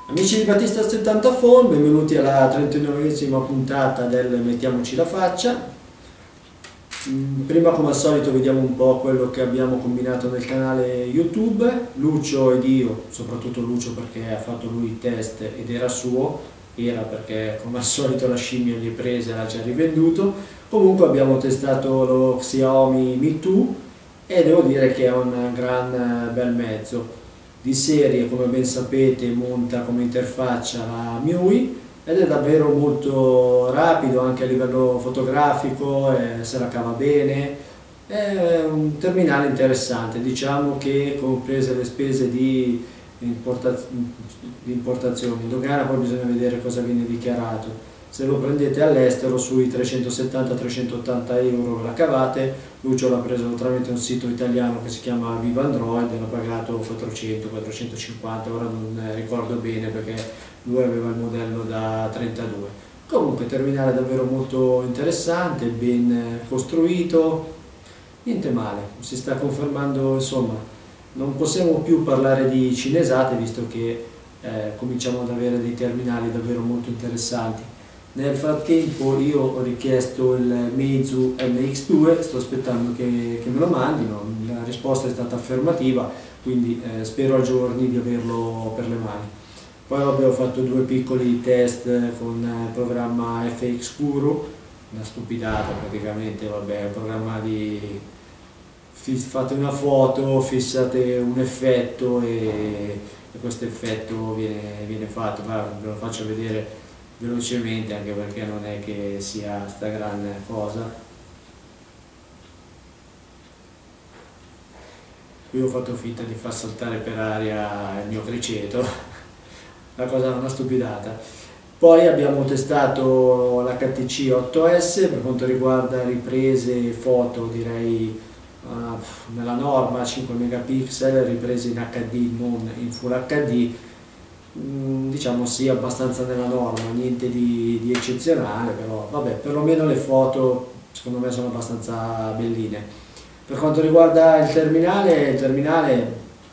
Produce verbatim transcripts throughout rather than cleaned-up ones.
Amici di Battista settanta Phone, benvenuti alla trentanovesima puntata del Mettiamoci la faccia. Prima, come al solito, vediamo un po' quello che abbiamo combinato nel canale YouTube. Lucio ed io, soprattutto Lucio perché ha fatto lui il test ed era suo, era perché come al solito la scimmia gli è presa e l'ha già rivenduto. Comunque abbiamo testato lo Xiaomi Mi due e devo dire che è un gran bel mezzo. Di serie, come ben sapete, monta come interfaccia la M I U I ed è davvero molto rapido anche a livello fotografico, eh, se la cava bene, è un terminale interessante. Diciamo che comprese le spese di, importaz di importazione in dogana, poi bisogna vedere cosa viene dichiarato. Se lo prendete all'estero sui trecentosettanta trecentottanta euro la cavate. Lucio l'ha preso tramite un sito italiano che si chiama Viva Android e l'ha pagato quattrocento quattrocentocinquanta, ora non ricordo bene perché lui aveva il modello da trentadue. Comunque terminale davvero molto interessante, ben costruito, niente male, si sta confermando, insomma, non possiamo più parlare di cinesate visto che eh, cominciamo ad avere dei terminali davvero molto interessanti. Nel frattempo io ho richiesto il Meizu M X due, sto aspettando che, che me lo mandino, la risposta è stata affermativa, quindi eh, spero a giorni di averlo per le mani. Poi vabbè, ho fatto due piccoli test con il programma F X Guru, una stupidata praticamente, vabbè, un programma di fate una foto, fissate un effetto e, e questo effetto viene, viene fatto. Va, ve lo faccio vedere velocemente anche perché non è che sia sta grande cosa. Qui ho fatto finta di far saltare per aria il mio criceto, la cosa è una stupidata. Poi abbiamo testato l'H T C otto S per quanto riguarda riprese foto, direi uh, nella norma cinque megapixel, riprese in H D non in Full H D. Diciamo sì, abbastanza nella norma, niente di, di eccezionale, però vabbè, perlomeno le foto secondo me sono abbastanza belline. Per quanto riguarda il terminale, il terminale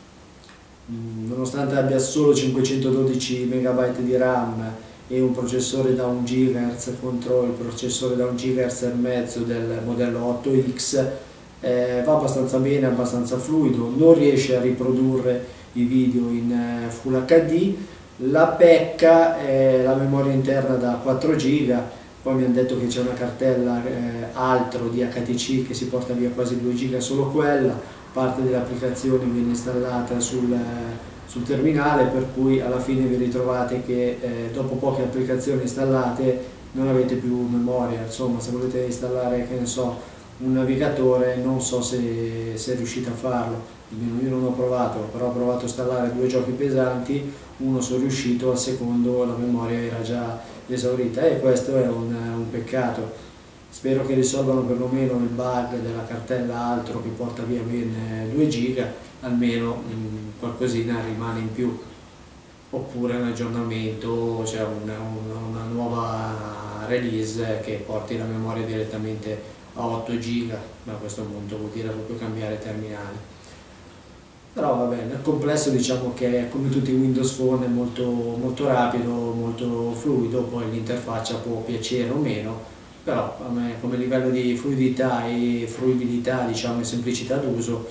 nonostante abbia solo cinquecentododici megabyte di RAM e un processore da un gigahertz contro il processore da un gigahertz e mezzo del modello otto X, eh, va abbastanza bene, abbastanza fluido, non riesce a riprodurre i video in eh, Full H D. La pecca è la memoria interna da quattro giga, poi mi hanno detto che c'è una cartella eh, altro di H T C che si porta via quasi due giga solo quella, parte dell'applicazione viene installata sul, eh, sul terminale, per cui alla fine vi ritrovate che eh, dopo poche applicazioni installate non avete più memoria. Insomma, se volete installare, che ne so, un navigatore, non so se, se riuscite a farlo, almeno io non ho provato, però ho provato a installare due giochi pesanti, uno sono riuscito, al secondo la memoria era già esaurita e questo è un, un peccato. Spero che risolvano perlomeno il bug della cartella altro che porta via ben due giga, almeno mh, qualcosina rimane in più, oppure un aggiornamento, cioè una, una, una nuova release che porti la memoria direttamente a otto giga, ma a questo punto vuol dire proprio cambiare terminale. Però va bene, nel complesso diciamo che come tutti i Windows Phone è molto, molto rapido, molto fluido, poi l'interfaccia può piacere o meno, però a me come livello di fluidità e fruibilità, diciamo, e semplicità d'uso,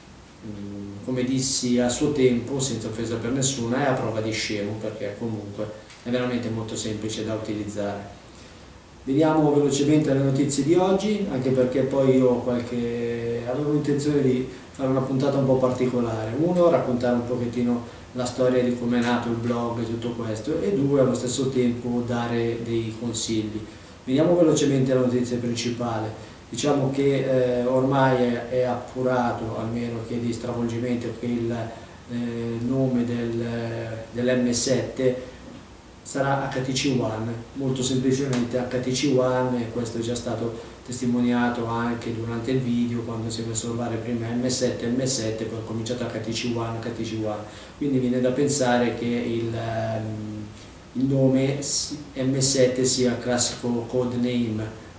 come dissi a suo tempo, senza offesa per nessuna, è a prova di scemo, perché comunque è veramente molto semplice da utilizzare. Vediamo velocemente le notizie di oggi, anche perché poi io qualche... avevo intenzione di fare una puntata un po' particolare. Uno, raccontare un pochettino la storia di come è nato il blog e tutto questo, e due, allo stesso tempo dare dei consigli. Vediamo velocemente la notizia principale. Diciamo che eh, ormai è, è appurato, almeno che di stravolgimento, che il eh, nome del, dell'M sette sarà H T C One, molto semplicemente H T C One, e questo è già stato testimoniato anche durante il video quando si è messo a urlare prima M sette, M sette, poi ha cominciato H T C One, H T C One, quindi viene da pensare che il, il nome M sette sia il classico codename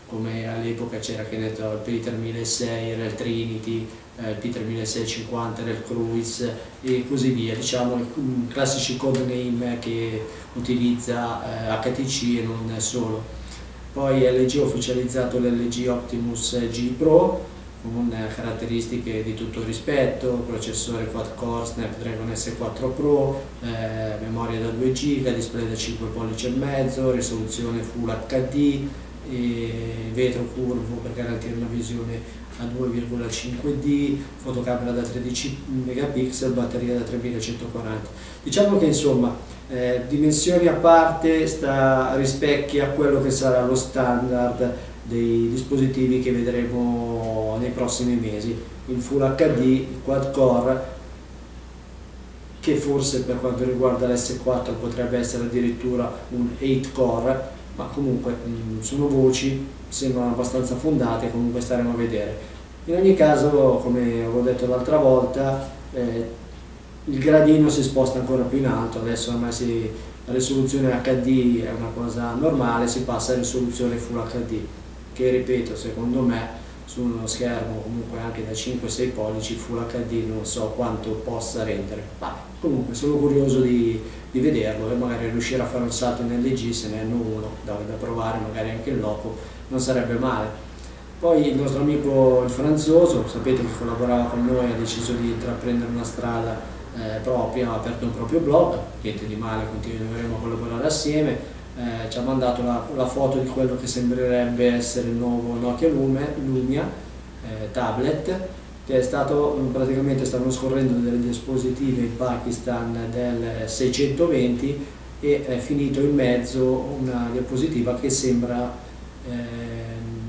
come all'epoca c'era, che ne so, il Peter millesei era il Trinity, eh, il Peter milleseicentoscinquanta era il Cruise e così via, diciamo i classici codename che utilizza eh, H T C e non solo. Poi L G ha ufficializzato l'L G Optimus G Pro con caratteristiche di tutto rispetto, processore quad-core Snapdragon S quattro Pro, eh, memoria da due giga, display da cinque pollici e mezzo, risoluzione Full H D, e vetro curvo per garantire una visione a due virgola cinque D, fotocamera da tredici megapixel, batteria da tremilacentoquaranta. Diciamo che insomma eh, dimensioni a parte sta, rispecchia quello che sarà lo standard dei dispositivi che vedremo nei prossimi mesi, il Full H D, quad core, che forse per quanto riguarda l'S quattro potrebbe essere addirittura un otto core, ma comunque mh, sono voci, sembrano abbastanza fondate, comunque staremo a vedere. In ogni caso, come avevo detto l'altra volta, eh, il gradino si sposta ancora più in alto, adesso ormai si, la risoluzione H D è una cosa normale, si passa a risoluzione Full H D, che ripeto, secondo me su uno schermo comunque anche da cinque sei pollici Full H D non so quanto possa rendere, ma comunque sono curioso di, di vederlo e magari riuscire a fare un salto in L G, se ne hanno uno da, da provare, magari anche il Loco, non sarebbe male. Poi il nostro amico il Franzoso, sapete che collaborava con noi, ha deciso di intraprendere una strada eh, propria, ha aperto un proprio blog, niente di male, continueremo a collaborare assieme. Eh, ci ha mandato la, la foto di quello che sembrerebbe essere il nuovo Nokia Lumia eh, tablet, che è stato, praticamente stanno scorrendo delle diapositive in Pakistan del seicentoventi e è finito in mezzo una diapositiva che sembra eh,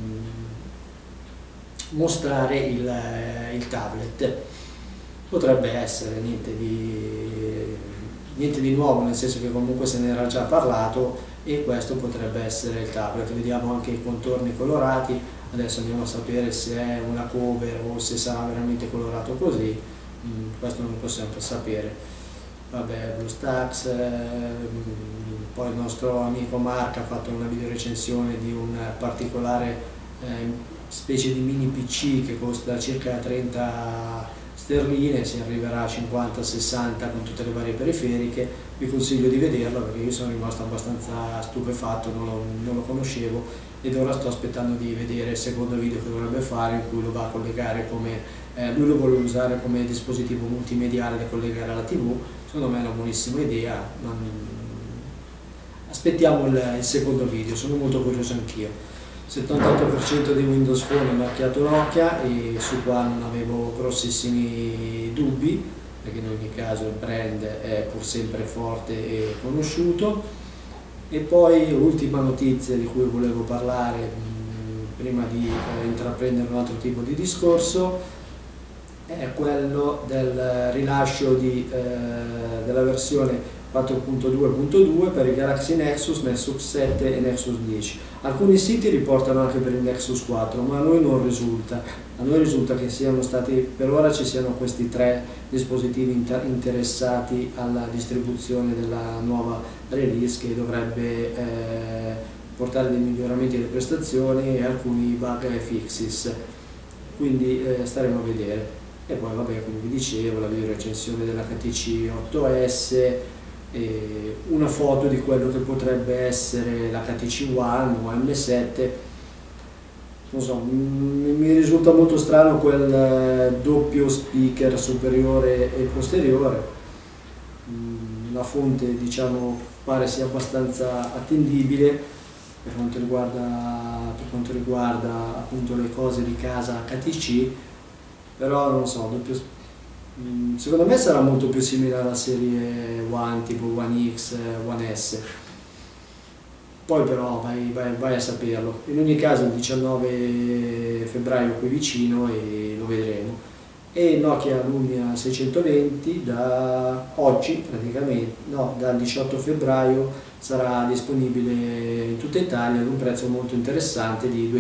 mostrare il, il tablet. Potrebbe essere niente di, niente di nuovo, nel senso che comunque se ne era già parlato, e questo potrebbe essere il tablet. Vediamo anche i contorni colorati, adesso andiamo a sapere se è una cover o se sarà veramente colorato così, mm, questo non possiamo sapere. Vabbè, BlueStacks, eh, poi il nostro amico Mark ha fatto una video recensione di un particolare eh, specie di mini P C che costa circa trenta sterline, si arriverà a cinquanta sessanta con tutte le varie periferiche. Vi consiglio di vederlo perché io sono rimasto abbastanza stupefatto, non lo, non lo conoscevo, ed ora sto aspettando di vedere il secondo video che dovrebbe fare, in cui lo va a collegare come eh, lui lo vuole usare come dispositivo multimediale da collegare alla tivù. Secondo me è una buonissima idea, ma aspettiamo il, il secondo video, sono molto curioso anch'io. settantotto per cento di Windows Phone è marchiato Nokia e su qua non avevo grossissimi dubbi, perché in ogni caso il brand è pur sempre forte e conosciuto. E poi ultima notizia di cui volevo parlare mh, prima di eh, intraprendere un altro tipo di discorso è quello del rilascio di, eh, della versione quattro punto due punto due per i Galaxy Nexus, Nexus sette e Nexus dieci. Alcuni siti riportano anche per il Nexus quattro, ma a noi non risulta. A noi risulta che siano stati, per ora ci siano questi tre dispositivi inter interessati alla distribuzione della nuova release, che dovrebbe eh, portare dei miglioramenti alle prestazioni e alcuni bug e fixes. Quindi eh, staremo a vedere. E poi vabbè, come vi dicevo, la video recensione dell'H T C otto S, e una foto di quello che potrebbe essere l'H T C One o M sette. Non so, mi risulta molto strano quel doppio speaker superiore e posteriore. La fonte, diciamo, pare sia abbastanza attendibile per quanto riguarda, per quanto riguarda appunto le cose di casa H T C, però non so, doppio secondo me sarà molto più simile alla serie One, tipo One X, One S. Poi però vai, vai, vai a saperlo. In ogni caso il diciannove febbraio qui vicino e lo vedremo. E Nokia Lumia seicentoventi da oggi praticamente, no, dal diciotto febbraio sarà disponibile in tutta Italia ad un prezzo molto interessante di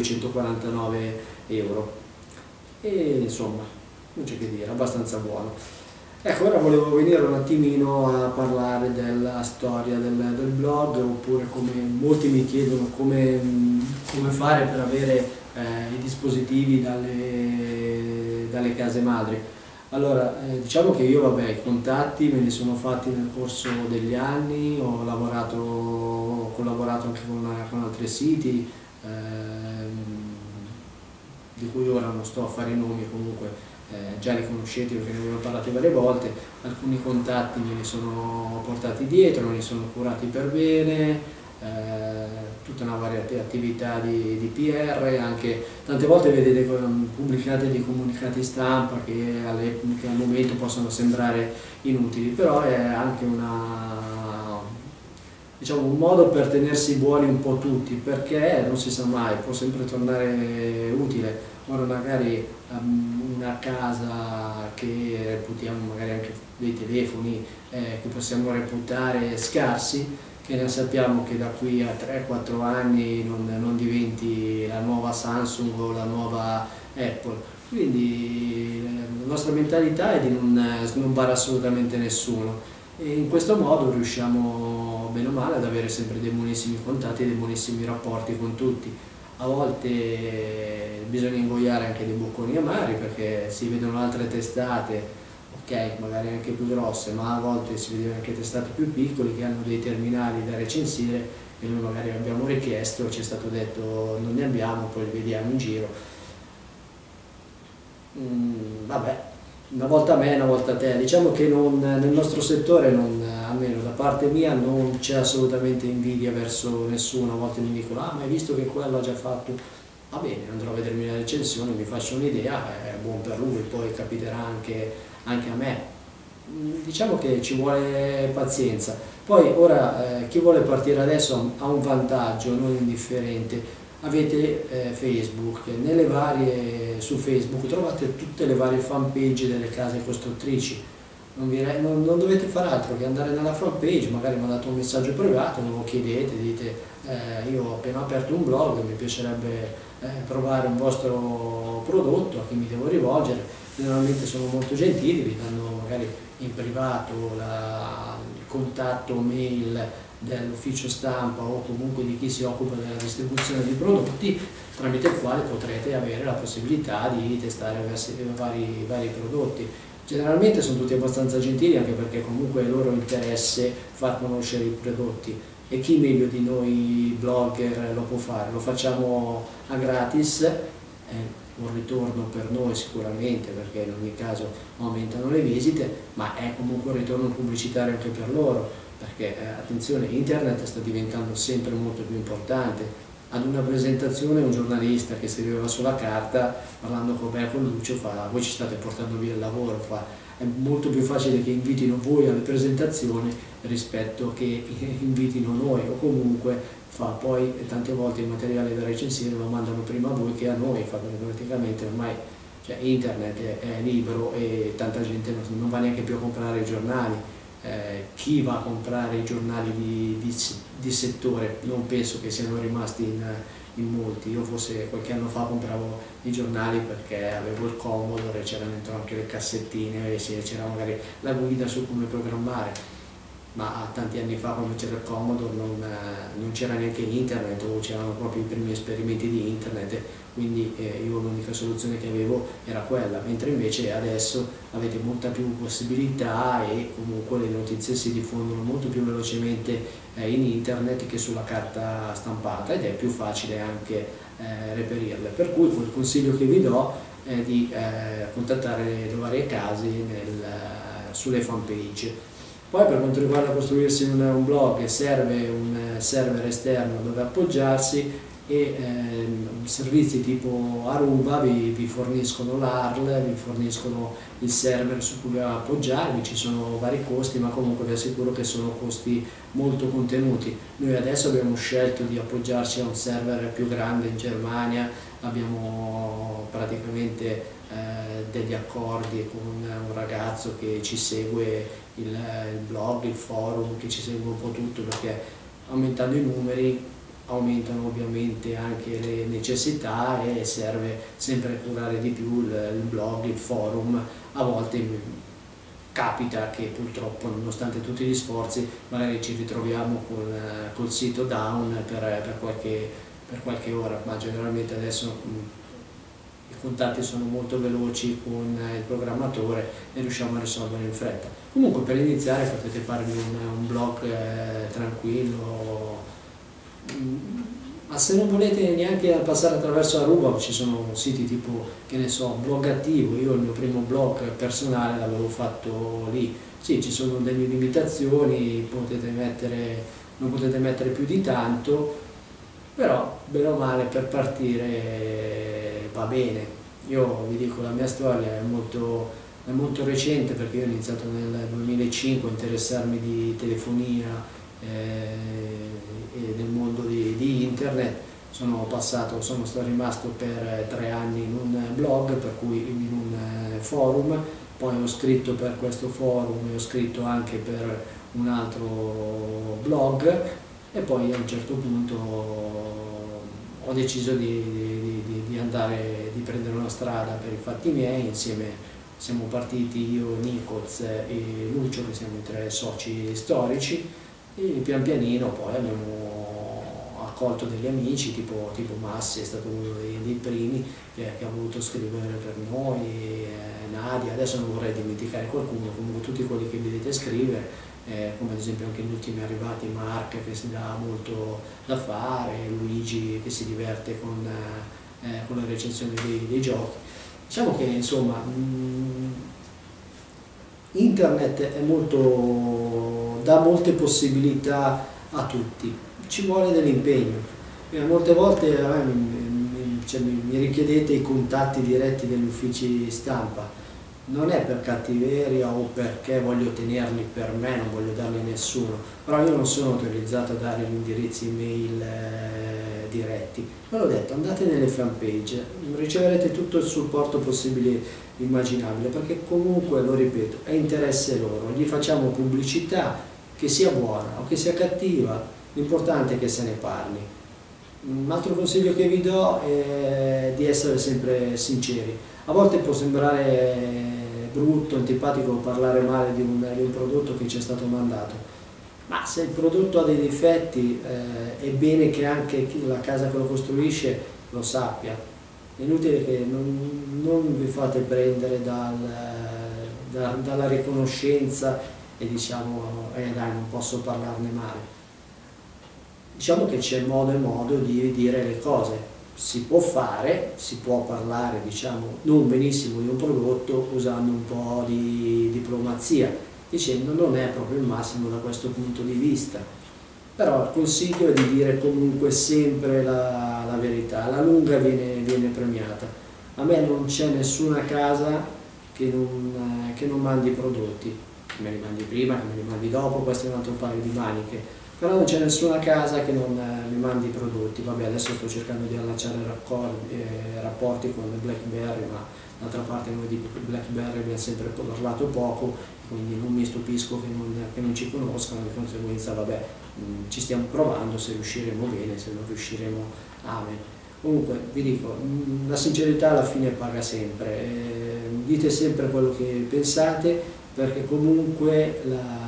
duecentoquarantanove euro. E insomma, non c'è che dire, abbastanza buono. Ecco, ora volevo venire un attimino a parlare della storia del, del blog, oppure come molti mi chiedono come, come fare per avere eh, i dispositivi dalle, dalle case madri. Allora, eh, diciamo che io, vabbè, i contatti me li sono fatti nel corso degli anni, ho lavorato, ho collaborato anche con, con altri siti, ehm, di cui ora non sto a fare i nomi, comunque eh, già li conoscete perché ne avevo parlato varie volte. Alcuni contatti me li sono portati dietro, me li sono curati per bene, eh, tutta una varietà di attività di, di P R, anche tante volte vedete pubblicate dei comunicati stampa che, alle, che al momento possono sembrare inutili, però è anche una, diciamo, un modo per tenersi buoni un po' tutti, perché non si sa mai, può sempre tornare utile. Ora magari um, una casa che reputiamo, magari anche dei telefoni eh, che possiamo reputare scarsi, che ne sappiamo che da qui a tre quattro anni non, non diventi la nuova Samsung o la nuova Apple. Quindi la nostra mentalità è di non snobbare assolutamente nessuno, e in questo modo riusciamo bene o male ad avere sempre dei buonissimi contatti e dei buonissimi rapporti con tutti. A volte bisogna ingoiare anche dei bocconi amari, perché si vedono altre testate, ok, magari anche più grosse, ma a volte si vedono anche testate più piccole che hanno dei terminali da recensire e noi magari abbiamo richiesto, ci è stato detto non ne abbiamo, poi li vediamo in giro. Mm, vabbè, una volta a me, una volta a te. Diciamo che non, nel nostro settore, non, almeno da parte mia, non c'è assolutamente invidia verso nessuno. A volte mi dicono, ah, ma hai visto che quello ha già fatto? Va bene, andrò a vedermi la recensione, mi faccio un'idea, è buon per lui, poi capiterà anche, anche a me. Diciamo che ci vuole pazienza. Poi ora eh, chi vuole partire adesso ha un vantaggio non indifferente. Avete eh, Facebook, nelle varie, su Facebook trovate tutte le varie fanpage delle case costruttrici, non, vi, non, non dovete fare altro che andare nella fanpage, magari mandate un messaggio privato, non lo chiedete, dite eh, io ho appena aperto un blog, mi piacerebbe eh, provare un vostro prodotto, a chi mi devo rivolgere. Generalmente sono molto gentili, vi danno magari in privato la, il contatto mail dell'ufficio stampa o comunque di chi si occupa della distribuzione di prodotti, tramite il quale potrete avere la possibilità di testare vari, vari prodotti. Generalmente sono tutti abbastanza gentili, anche perché comunque è loro interesse far conoscere i prodotti, e chi meglio di noi blogger lo può fare. Lo facciamo a gratis, eh, un ritorno per noi sicuramente, perché in ogni caso aumentano le visite, ma è comunque un ritorno pubblicitario anche per loro, perché eh, attenzione, internet sta diventando sempre molto più importante. Ad una presentazione un giornalista che scriveva sulla carta, parlando con me, con Lucio, fa: voi ci state portando via il lavoro, fa, è molto più facile che invitino voi alle presentazioni rispetto che invitino noi, o comunque fa, poi tante volte il materiale da recensire lo mandano prima a voi che a noi, fa, praticamente ormai, cioè, internet è, è libero e tanta gente non, non va neanche più a comprare i giornali. Eh, chi va a comprare i giornali di, di, di settore? Non penso che siano rimasti in, in molti. Io forse qualche anno fa compravo i giornali perché avevo il Commodore, c'erano dentro anche le cassettine e c'era magari la guida su come programmare, ma tanti anni fa, quando c'era il Commodore, non, non c'era neanche internet, o c'erano proprio i primi esperimenti di internet, quindi eh, io l'unica soluzione che avevo era quella, mentre invece adesso avete molta più possibilità e comunque le notizie si diffondono molto più velocemente eh, in internet che sulla carta stampata, ed è più facile anche eh, reperirle. Per cui quel consiglio che vi do è di eh, contattare le varie case nel, sulle fanpage. Poi per quanto riguarda costruirsi un, un blog, serve un server esterno dove appoggiarsi, e eh, servizi tipo Aruba vi, vi forniscono l'A R L, vi forniscono il server su cui appoggiarvi. Ci sono vari costi, ma comunque vi assicuro che sono costi molto contenuti. Noi adesso abbiamo scelto di appoggiarci a un server più grande in Germania, abbiamo praticamente eh, degli accordi con un ragazzo che ci segue il, il blog, il forum, che ci segue un po' tutto, perché aumentando i numeri aumentano ovviamente anche le necessità e serve sempre curare di più il, il blog, il forum. A volte capita che purtroppo, nonostante tutti gli sforzi, magari ci ritroviamo col, col sito down per, per, qualche, per qualche ora, ma generalmente adesso mh, i contatti sono molto veloci con il programmatore e riusciamo a risolvere in fretta. Comunque per iniziare potete farvi un, un blog eh, tranquillo, ma se non volete neanche passare attraverso Aruba, ci sono siti tipo, che ne so, Blog Attivo. Io il mio primo blog personale l'avevo fatto lì. Sì, ci sono delle limitazioni, potete mettere, non potete mettere più di tanto, però bene o male per partire va bene. Io vi dico, la mia storia è molto, è molto recente, perché io ho iniziato nel duemilacinque a interessarmi di telefonia eh, e del mondo di, di internet. Sono passato, sono stato rimasto per tre anni in un blog, per cui in un forum, poi ho scritto per questo forum e ho scritto anche per un altro blog, e poi a un certo punto ho deciso di, di, di, di andare, di prendere una strada per i fatti miei. Insieme siamo partiti io, Nicoz e Lucio, che siamo i tre soci storici, e pian pianino poi abbiamo accolto degli amici, tipo, tipo Massi è stato uno dei, dei primi che, che ha voluto scrivere per noi, eh, Nadia, adesso non vorrei dimenticare qualcuno, comunque tutti quelli che vedete scrivere, eh, come ad esempio anche gli ultimi arrivati, Mark che si dà molto da fare, Luigi che si diverte con, eh, con la recensione dei, dei giochi. Diciamo che insomma mh, internet è molto, dà molte possibilità a tutti, ci vuole dell'impegno. Molte volte a me, mi, cioè, mi, mi richiedete i contatti diretti degli uffici stampa, non è per cattiveria o perché voglio tenerli per me, non voglio darli a nessuno, però io non sono autorizzato a dare gli indirizzi email eh, diretti. Ve l'ho detto, andate nelle fanpage, riceverete tutto il supporto possibile immaginabile, perché comunque, lo ripeto, è interesse loro, gli facciamo pubblicità, che sia buona o che sia cattiva, l'importante è che se ne parli. Un altro consiglio che vi do è di essere sempre sinceri. A volte può sembrare brutto, antipatico parlare male di un, di un prodotto che ci è stato mandato, ma se il prodotto ha dei difetti eh, è bene che anche la casa che lo costruisce lo sappia. È inutile che non, non vi fate prendere dal, da, dalla riconoscenza e diciamo, eh dai, non posso parlarne male. Diciamo che c'è modo e modo di dire le cose, si può fare, si può parlare, diciamo, non benissimo di un prodotto usando un po' di diplomazia, dicendo non è proprio il massimo da questo punto di vista. Però il consiglio è di dire comunque sempre la, la verità, alla lunga viene, viene premiata. A me non c'è nessuna casa che non, che non mandi prodotti, che me li mandi prima, che me li mandi dopo, questo è un altro paio di maniche. Però non c'è nessuna casa che non eh, mi mandi i prodotti. Vabbè, adesso sto cercando di allacciare raccordi, eh, rapporti con BlackBerry, ma d'altra parte noi di BlackBerry abbiamo sempre parlato poco, quindi non mi stupisco che non, che non ci conoscano, di conseguenza vabbè, mh, ci stiamo provando, se riusciremo bene, se non riusciremo amen. Comunque vi dico, mh, la sincerità alla fine paga sempre, eh, dite sempre quello che pensate, perché comunque la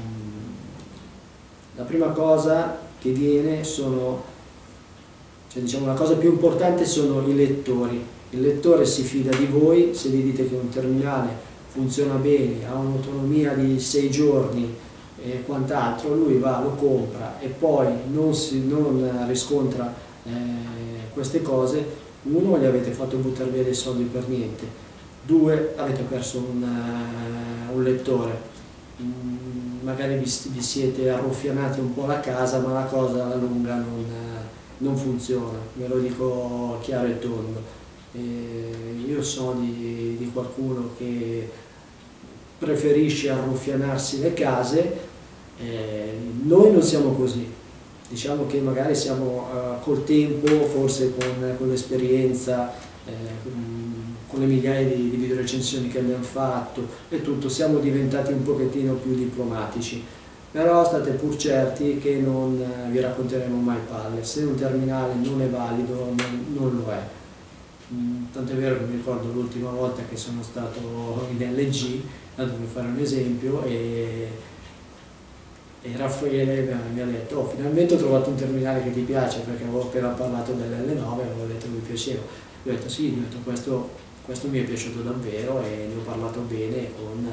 La prima cosa che viene sono, cioè diciamo la cosa più importante sono i lettori. Il lettore si fida di voi, se gli dite che un terminale funziona bene, ha un'autonomia di sei giorni e quant'altro, lui va, lo compra e poi non, si, non riscontra eh, queste cose. Uno, gli avete fatto buttare via dei soldi per niente, due, avete perso un, uh, un lettore. Magari vi, vi siete arruffianati un po' la casa, ma la cosa alla lunga non, non funziona, ve lo dico chiaro e tondo. E io so di, di qualcuno che preferisce arruffianarsi le case, eh, noi non siamo così, diciamo che magari siamo uh, col tempo, forse con, con l'esperienza, eh, con le migliaia di, di videorecensioni che abbiamo fatto e tutto, siamo diventati un pochettino più diplomatici, però state pur certi che non eh, vi racconteremo mai palle. Se un terminale non è valido, non, non lo è. Mm, tanto è vero che mi ricordo l'ultima volta che sono stato in L G, tanto per fare un esempio, e, e Raffaele mi ha detto: oh, finalmente ho trovato un terminale che ti piace, perché avevo appena parlato dell'L nove e avevo detto che mi piaceva. Gli ho detto sì, gli ho detto, questo, questo mi è piaciuto davvero e ne ho parlato bene, con,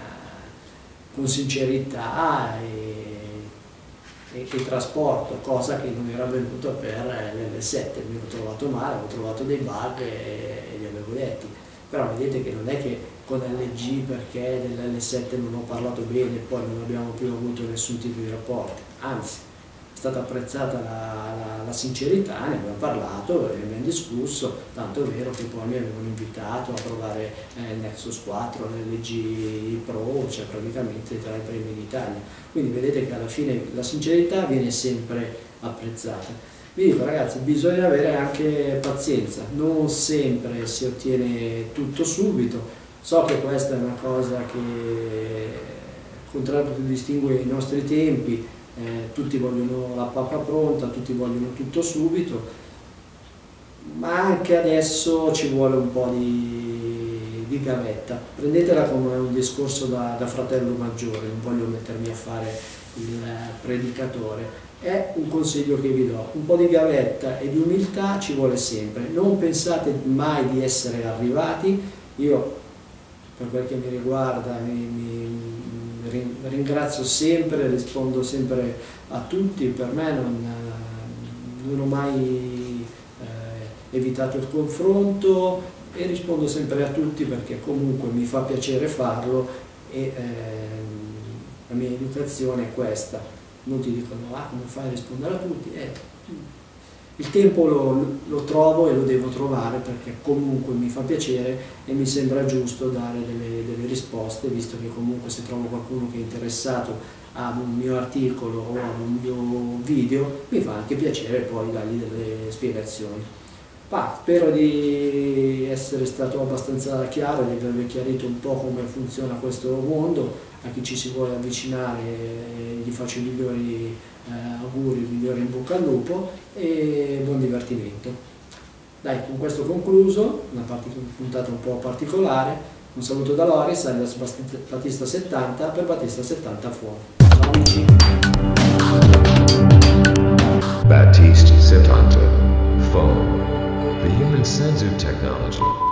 eh, con sincerità e, e, e trasporto, cosa che non era avvenuta per l'L sette. Mi ho trovato male, ho trovato dei bug e, e li avevo detti. Però vedete che non è che con L G, perché dell'L sette non ho parlato bene, poi non abbiamo più avuto nessun tipo di rapporti, anzi è stata apprezzata la, la, la sincerità, ne abbiamo parlato e abbiamo discusso, tanto è vero che poi mi avevano invitato a provare eh, il Nexus quattro, l'L G Pro, cioè praticamente tra i primi in Italia. Quindi vedete che alla fine la sincerità viene sempre apprezzata. Vi dico ragazzi, bisogna avere anche pazienza, non sempre si ottiene tutto subito. So che questa è una cosa che contraddistingue i nostri tempi, eh, tutti vogliono la pappa pronta, tutti vogliono tutto subito, ma anche adesso ci vuole un po' di, di gavetta. Prendetela come un discorso da, da fratello maggiore, non voglio mettermi a fare il predicatore. È un consiglio che vi do: un po' di gavetta e di umiltà ci vuole sempre, non pensate mai di essere arrivati. Io, per quel che mi riguarda, mi, mi ringrazio sempre, rispondo sempre a tutti, per me non, non ho mai eh, evitato il confronto e rispondo sempre a tutti, perché comunque mi fa piacere farlo e eh, la mia educazione è questa. Molti dicono: ah, come fai a rispondere a tutti? Eh, il tempo lo, lo trovo e lo devo trovare, perché comunque mi fa piacere e mi sembra giusto dare delle, delle risposte, visto che comunque se trovo qualcuno che è interessato ad un mio articolo o ad un mio video, mi fa anche piacere poi dargli delle spiegazioni. Ma spero di essere stato abbastanza chiaro, di avervi chiarito un po' come funziona questo mondo. A chi ci si vuole avvicinare gli faccio i migliori eh, auguri, il migliore in bocca al lupo e buon divertimento. Dai, con questo concluso, una puntata un po' particolare. Un saluto da Loris, alias Battista settanta, per Battista settanta Phone. Ciao amici! Battista settanta Phone, the human sensor technology.